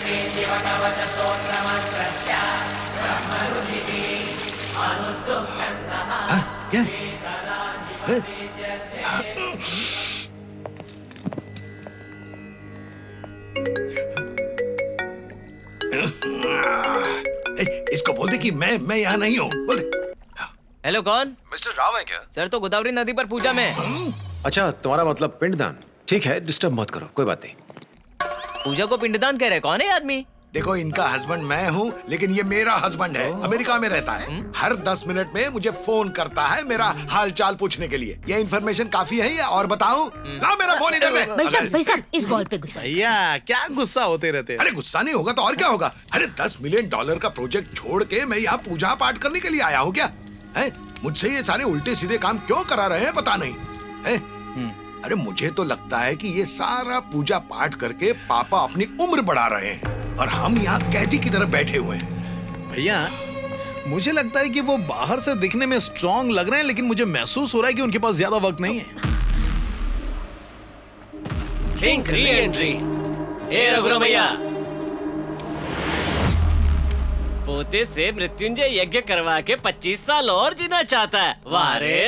हाँ, क्या? इसको बोल दे कि मैं यहाँ नहीं हूँ। बोल दे। हेलो, कौन? मिस्टर राव है क्या? सर तो गोदावरी नदी पर पूजा में। अच्छा, तुम्हारा मतलब पिंडदान। ठीक है, डिस्टर्ब मत करो, कोई बात नहीं। पूजा को पिंडदान कह रहे, कौन है आदमी? देखो, इनका हस्बैंड मैं हूँ, लेकिन ये मेरा हस्बैंड है। अमेरिका में रहता है। हर 10 मिनट में मुझे फोन करता है मेरा हाल चाल पूछने के लिए। ये इन्फॉर्मेशन काफी है या और बताऊं? ला मेरा फोन इधर दे। भाई साहब, इस बॉल पे गुस्सा। भैया क्या गुस्सा होते रहते हैं? अरे गुस्सा नहीं होगा तो और क्या होगा? अरे $10 मिलियन का प्रोजेक्ट छोड़ के मैं यहाँ पूजा पाठ करने के लिए आया हूँ क्या? है मुझसे ये सारे उल्टे सीधे काम क्यों करा रहे हैं पता नहीं है? अरे मुझे तो लगता है कि ये सारा पूजा पाठ करके पापा अपनी उम्र बढ़ा रहे हैं और हम यहाँ कैदी की तरह बैठे हुए हैं। भैया मुझे लगता है कि वो बाहर से दिखने में स्ट्रांग लग रहे हैं, लेकिन मुझे महसूस हो रहा है कि उनके पास ज्यादा वक्त नहीं है। Sink re entry. ए रघुरमैया, पोते से मृत्युंजय यज्ञ करवा के 25 साल और जीना चाहता है। वाह रे।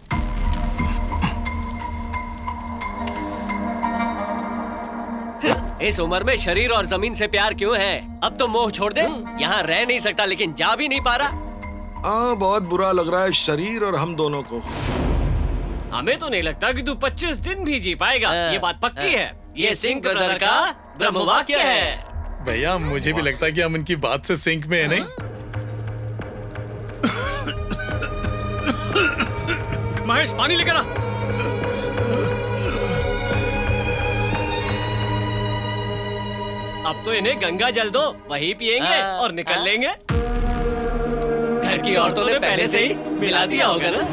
इस उम्र में शरीर और जमीन से प्यार क्यों है? अब तो मोह छोड़ दे। यहाँ रह नहीं सकता लेकिन जा भी नहीं पा रहा। बहुत बुरा लग रहा है शरीर और हम दोनों को। हमें तो नहीं लगता कि तू 25 दिन भी जी पाएगा। ये बात पक्की है। ये सिंह ब्रदर का ब्रह्मवाक्य है। भैया मुझे भी लगता है कि हम इनकी बात से सिंक में है। नहीं महेश, पानी लेकर आ। अब तो इन्हें गंगा जल दो, वही पिएंगे और निकल लेंगे। घर की औरतों ने पहले से ही मिला दिया होगा ना।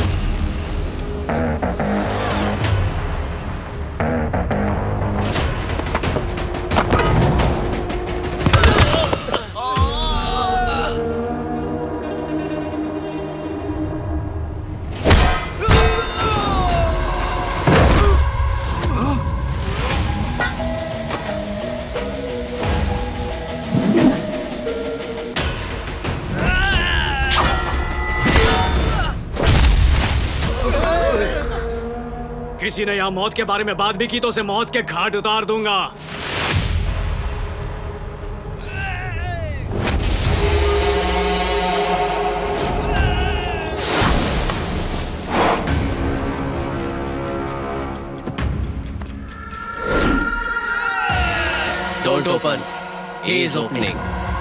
किसी ने यहाँ मौत के बारे में बात भी की तो उसे मौत के घाट उतार दूंगा। Don't open. He is opening.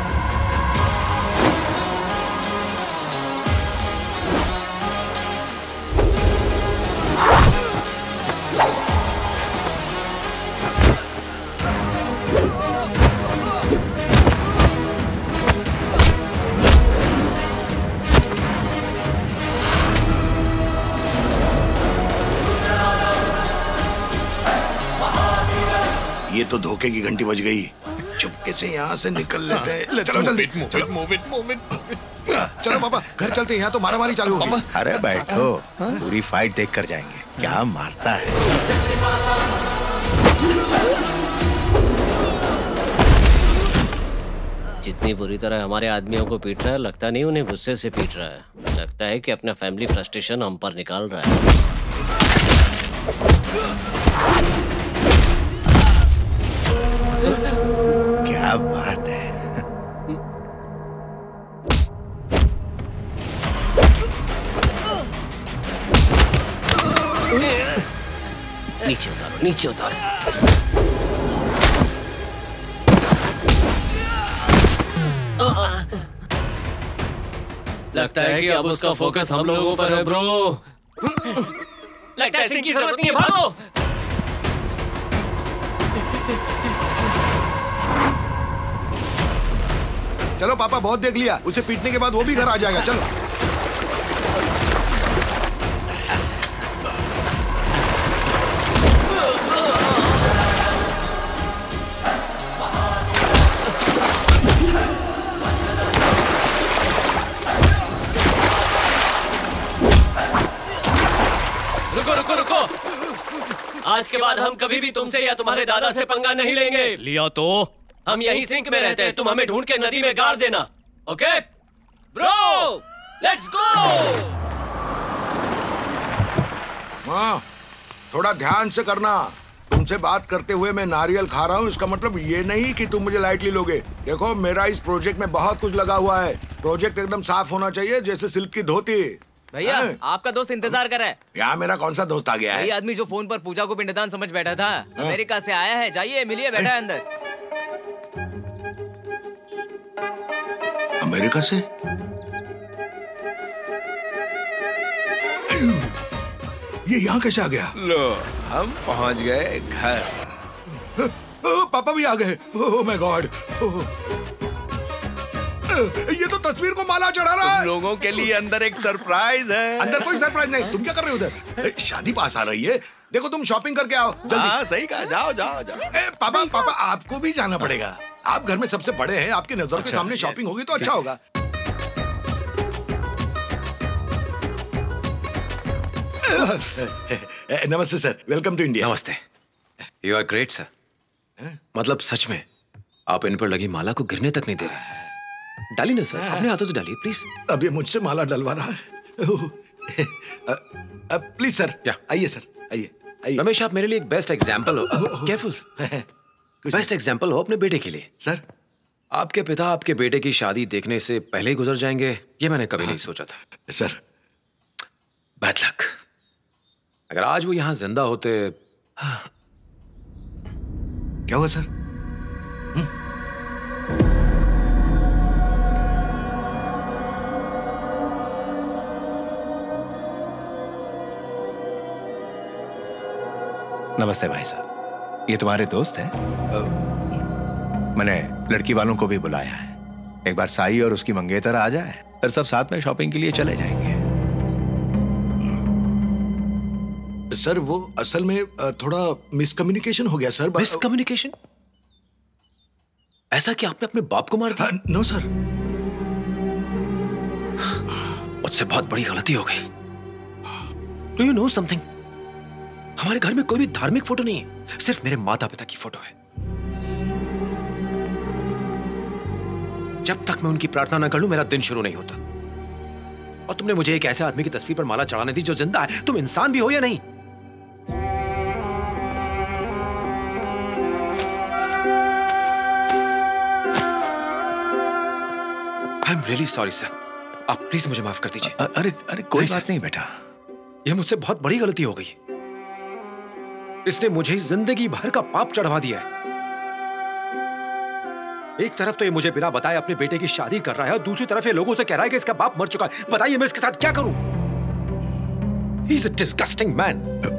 ये तो धोखे की घंटी बज गई। चुपके से यहाँ से निकल लेते हैं। चलो जल्दी, चलो पापा घर चलते हैं। यहाँ तो मारामारी चालू होगी। अरे बैठो, पूरी फाइट देख कर जाएंगे। क्या मारता है। जितनी बुरी तरह हमारे आदमियों को पीट रहा है, लगता नहीं उन्हें गुस्से से पीट रहा है। लगता है कि अपना फैमिली फ्रस्ट्रेशन हम पर निकाल रहा है। क्या बात है। नीचे उतारो, नीचे उतारो। लगता है कि अब उसका फोकस हम लोगों पर है ब्रो। लगता है सिंह की जरूरत नहीं है, भागो। चलो पापा बहुत देख लिया। उसे पीटने के बाद वो भी घर आ जाएगा। चलो रुको रुको रुको। आज के बाद हम कभी भी तुमसे या तुम्हारे दादा से पंगा नहीं लेंगे। लिया तो हम यही सिंक में रहते हैं, तुम हमें ढूंढ के नदी में गाड़ देना। Okay bro, let's go. हाँ, थोड़ा ध्यान से करना। तुमसे बात करते हुए मैं नारियल खा रहा हूँ, इसका मतलब ये नहीं कि तुम मुझे लाइटली लोगे। देखो, मेरा इस प्रोजेक्ट में बहुत कुछ लगा हुआ है। प्रोजेक्ट एकदम साफ होना चाहिए, जैसे सिल्क की धोती। भैया, आपका दोस्त इंतजार कर रहा है। यहाँ मेरा कौन सा दोस्त आ गया है? यही आदमी जो फोन पर पूजा को पिंडदान समझ बैठा था, अमेरिका से आया है। जाइए मिलिए, बैठा है अंदर। अमेरिका से? ये यहाँ कैसे आ गया? लो, हम पहुंच गए घर। पापा भी आ गए। ओह माय गॉड, ये तो तस्वीर को माला चढ़ा रहा है। लोगों के लिए अंदर एक सरप्राइज है। अंदर कोई सरप्राइज नहीं। तुम क्या कर रहे हो उधर? शादी पास आ रही है। देखो, तुम शॉपिंग करके आओ जल्दी। हाँ, सही कहा। जाओ जाओ जाओ। पापा आपको भी जाना पड़ेगा। आप घर में सबसे बड़े हैं, आपकी नजर के सामने शॉपिंग होगी तो अच्छा होगा। नमस्ते सर, वेलकम टू इंडिया। नमस्ते। You are great sir. मतलब सच में आप इन पर लगी माला को गिरने तक नहीं दे रहे। डालिए ना सर, अपने हाथों से डालिए प्लीज। अब ये मुझसे माला डलवा रहा है। प्लीज सर, आइए सर, आइए आइए। रमेश, आप मेरे लिए एक बेस्ट एग्जाम्पल हो। केयरफुल। बेस्ट एग्जाम्पल हो अपने बेटे के लिए। सर, आपके पिता आपके बेटे की शादी देखने से पहले ही गुजर जाएंगे, ये मैंने कभी नहीं सोचा था। Sir, bad luck. अगर आज वो यहां जिंदा होते। क्या हुआ सर? नमस्ते भाई साहब, ये तुम्हारे दोस्त हैं? मैंने लड़की वालों को भी बुलाया है। एक बार साई और उसकी मंगेतर आ जाए, फिर सब साथ में शॉपिंग के लिए चले जाएंगे। सर, वो असल में थोड़ा मिसकम्युनिकेशन हो गया सर। मिसकम्युनिकेशन? ऐसा कि आपने अपने बाप को मार दिया? नो सर, मुझसे बहुत बड़ी गलती हो गई। Do you know something? हमारे घर में कोई भी धार्मिक फोटो नहीं है, सिर्फ मेरे माता पिता की फोटो है। जब तक मैं उनकी प्रार्थना न कर लूं, मेरा दिन शुरू नहीं होता। और तुमने मुझे एक ऐसे आदमी की तस्वीर पर माला चढ़ाने दी जो जिंदा है। तुम इंसान भी हो या नहीं? I am really sorry sir. आप प्लीज मुझे माफ कर दीजिए। अरे अरे, कोई बात नहीं बेटा। यह मुझसे बहुत बड़ी गलती हो गई। इसने मुझे जिंदगी भर का पाप चढ़वा दिया है। एक तरफ तो ये मुझे बिना बताए अपने बेटे की शादी कर रहा है, और दूसरी तरफ ये लोगों से कह रहा है कि इसका बाप मर चुका है। बताइए मैं इसके साथ क्या करूं? He is a disgusting man.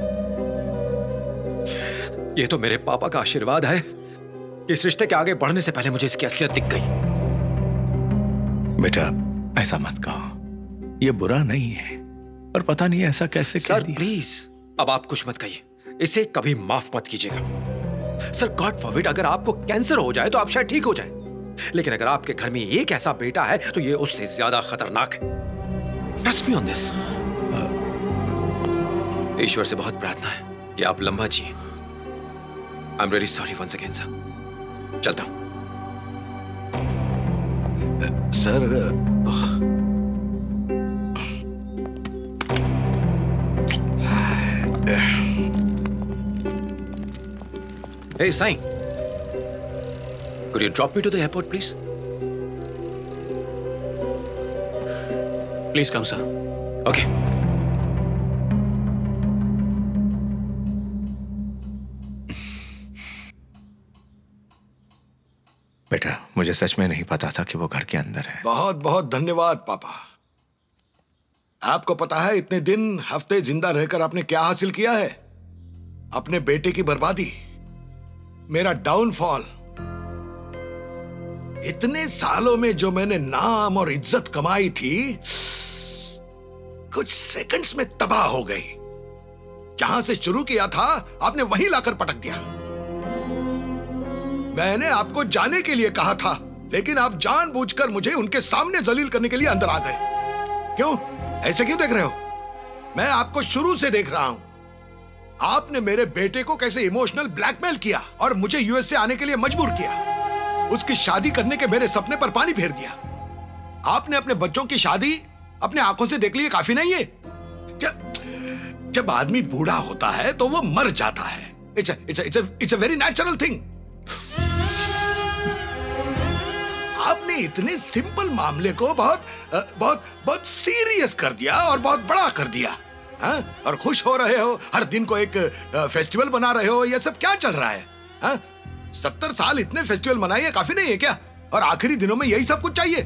ये तो मेरे पापा का आशीर्वाद है कि इस रिश्ते के आगे बढ़ने से पहले मुझे इसकी असलियत दिख गई। बेटा, ऐसा मत कहो। ये बुरा नहीं है, पर पता नहीं ऐसा कैसे कह सर दिया। प्लीज, अब आप कुछ मत कहिए। इसे कभी माफ मत कीजिएगा। सर, गॉड फॉरबिड, अगर आपको कैंसर हो जाए तो आप शायद ठीक हो जाए, लेकिन अगर आपके घर में एक ऐसा बेटा है तो ये उससे ज्यादा खतरनाक है। Trust me on this. ईश्वर से बहुत प्रार्थना है कि आप लंबा जिए। I am really sorry once again sir. चलता हूं। Sir, Hey, Sai. Could you drop me to the airport, please? Please come, sir. Okay. बेटा, मुझे सच में नहीं पता था कि वो घर के अंदर है। बहुत बहुत धन्यवाद पापा। आपको पता है इतने दिन हफ्ते जिंदा रहकर आपने क्या हासिल किया है? अपने बेटे की बर्बादी, मेरा डाउनफॉल। इतने सालों में जो मैंने नाम और इज्जत कमाई थी, कुछ सेकंड्स में तबाह हो गई। जहां से शुरू किया था आपने वहीं लाकर पटक दिया। मैंने आपको जाने के लिए कहा था, लेकिन आप जानबूझकर मुझे उनके सामने जलील करने के लिए अंदर आ गए। क्यों? ऐसे क्यों देख रहे हो? मैं आपको शुरू से देख रहा हूं। आपने मेरे बेटे को कैसे इमोशनल ब्लैकमेल किया और मुझे यूएस से आने के लिए मजबूर किया। उसकी शादी करने के मेरे सपने पर पानी फेर दिया। आपने अपने बच्चों की शादी अपने आंखों से देख ली, काफी नहीं है? जब आदमी बूढ़ा होता है तो वो मर जाता है। It's a very natural thing. आपने इतने सिंपल मामले को बहुत बहुत बहुत सीरियस कर दिया और बहुत बड़ा कर दिया। हाँ? और खुश हो रहे हो, हर दिन को एक फेस्टिवल बना रहे हो। ये सब क्या चल रहा है? हाँ? 70 साल इतने फेस्टिवल मनाए, काफी नहीं है क्या? और आखिरी दिनों में यही सब कुछ चाहिए?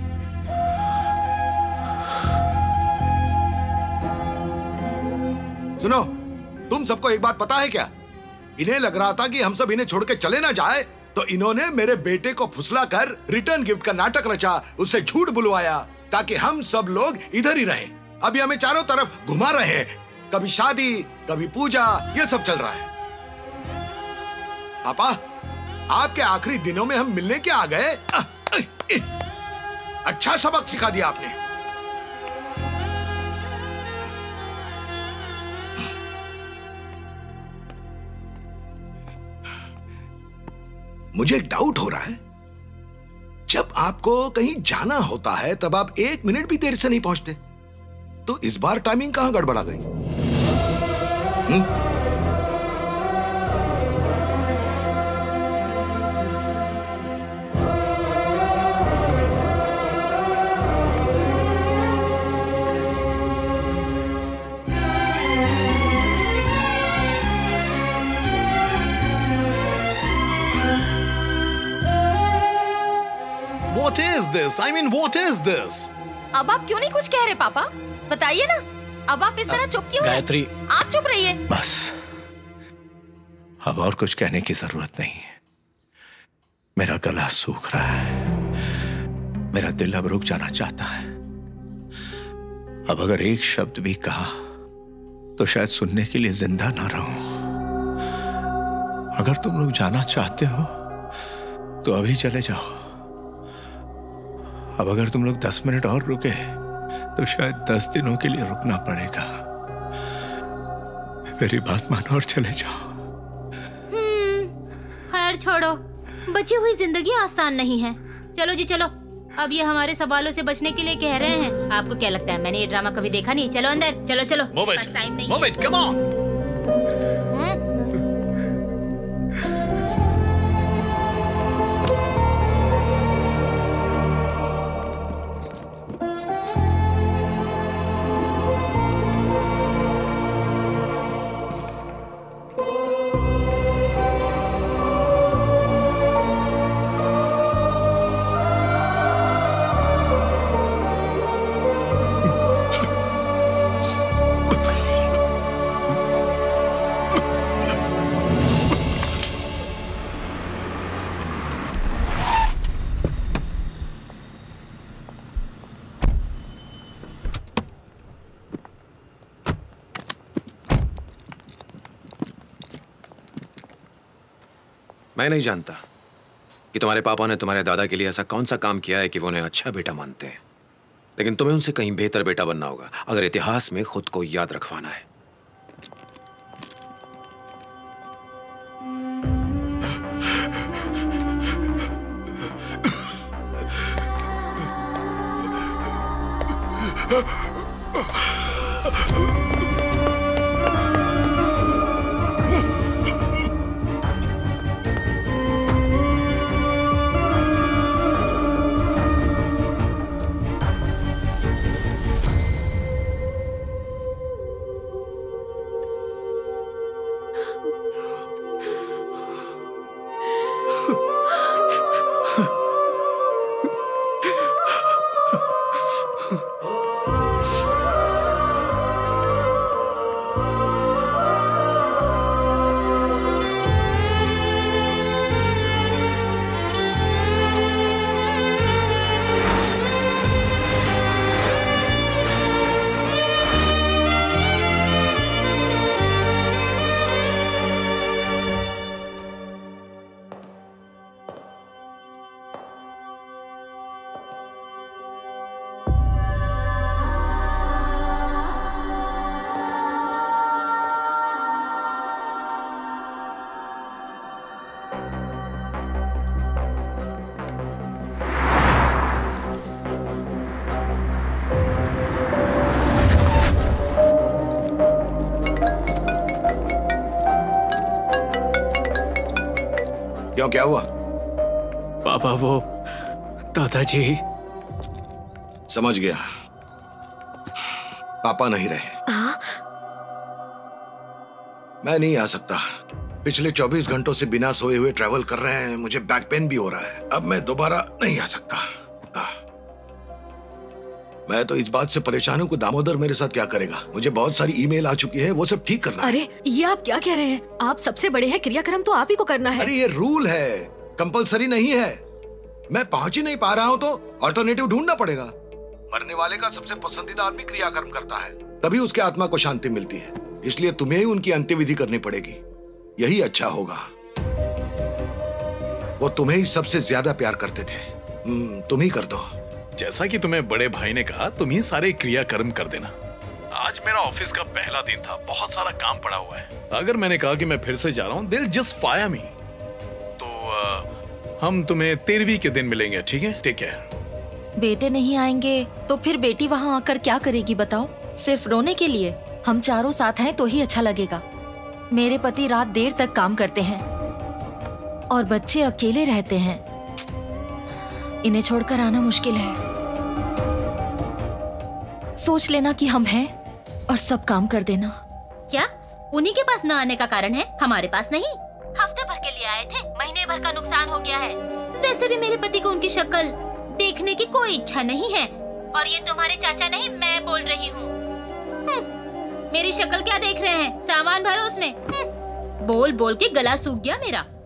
सुनो, तुम सबको एक बात पता है क्या? इन्हें लग रहा था कि हम सब इन्हें छोड़ के चले ना जाए, तो इन्होंने मेरे बेटे को फुसला कर रिटर्न गिफ्ट का नाटक रचा, उससे झूठ बुलवाया ताकि हम सब लोग इधर ही रहें। अभी हमें चारों तरफ घुमा रहे हैं, कभी शादी कभी पूजा, ये सब चल रहा है। पापा, आपके आखिरी दिनों में हम मिलने के आ गए। अच्छा सबक सिखा दिया आपने। मुझे एक डाउट हो रहा है, जब आपको कहीं जाना होता है तब आप 1 मिनट भी देर से नहीं पहुंचते, तो इस बार टाइमिंग कहां गड़बड़ा गई? What is this? I mean, what is this? अब आप क्यों नहीं कुछ कह रहे पापा? बताइए ना। अब आप इस तरह चुप क्यों हैं? गायत्री, आप चुप रहिए। बस, अब और कुछ कहने की जरूरत नहीं। मेरा गला सूख रहा है, मेरा दिल अब रुक जाना चाहता है। अब अगर एक शब्द भी कहा तो शायद सुनने के लिए जिंदा ना रहूं। अगर तुम लोग जाना चाहते हो तो अभी चले जाओ। अब अगर तुम लोग 10 मिनट और रुके तो शायद 10 दिनों के लिए रुकना पड़ेगा। मेरी बात मानो और चले जाओ। खैर छोड़ो, बची हुई जिंदगी आसान नहीं है। चलो जी चलो, अब ये हमारे सवालों से बचने के लिए कह रहे हैं। आपको क्या लगता है, मैंने ये ड्रामा कभी देखा नहीं? चलो अंदर, चलो चलो। बस टाइम नहीं है। Come on. मैं नहीं जानता कि तुम्हारे पापा ने तुम्हारे दादा के लिए ऐसा कौन सा काम किया है कि वो उन्हें अच्छा बेटा मानते हैं, लेकिन तुम्हें उनसे कहीं बेहतर बेटा बनना होगा अगर इतिहास में खुद को याद रखवाना है। क्यों, क्या हुआ? पापा, वो दादाजी। समझ गया, पापा नहीं रहे। मैं नहीं आ सकता। पिछले 24 घंटों से बिना सोए हुए ट्रैवल कर रहे हैं, मुझे बैक पेन भी हो रहा है। अब मैं दोबारा नहीं आ सकता। मैं तो इस बात से परेशान हूँ कि दामोदर मेरे साथ क्या करेगा। मुझे बहुत सारी ईमेल आ चुकी है, वो सब ठीक करना है। अरे ये आप क्या कह रहे हैं? आप सबसे बड़े हैं, क्रियाक्रम तो आप ही को करना है। अरे ये रूल है, कंपलसरी नहीं है। मैं पहुंच ही नहीं पा रहा हूँ तो ऑल्टरनेटिव ढूंढना पड़ेगा। मरने वाले का सबसे पसंदीदा आदमी क्रियाक्रम करता है, तभी उसके आत्मा को शांति मिलती है। इसलिए तुम्हें ही उनकी अंत्यविधि करनी पड़ेगी, यही अच्छा होगा। वो तुम्हें ही सबसे ज्यादा प्यार करते थे, तुम ही कर दो। जैसा कि तुम्हें बड़े भाई ने कहा, तुम ही सारे क्रियाकर्म कर देना। आज मेरा ऑफिस का पहला दिन था, बहुत सारा काम पड़ा हुआ है। अगर मैंने कहा कि मैं फिर से जा रहा हूँ, they'll just fire me। तो हम तुम्हें 13वीं के दिन मिलेंगे, ठीक है? ठीक है। बेटे नहीं आएंगे तो फिर बेटी वहाँ आकर क्या करेगी बताओ? सिर्फ रोने के लिए? हम चारों साथ हैं तो ही अच्छा लगेगा। मेरे पति रात देर तक काम करते हैं और बच्चे अकेले रहते हैं। इन्हें छोड़कर आना मुश्किल है। सोच लेना कि हम हैं और सब काम कर देना। क्या उन्हीं के पास न आने का कारण है, हमारे पास नहीं? हफ्ते भर के लिए आए थे, महीने भर का नुकसान हो गया है। वैसे भी मेरे पति को उनकी शक्ल देखने की कोई इच्छा नहीं है। और ये तुम्हारे चाचा नहीं, मैं बोल रही हूँ। मेरी शक्ल क्या देख रहे हैं? सामान भरो उसमें। बोल बोल के गला सूख गया मेरा।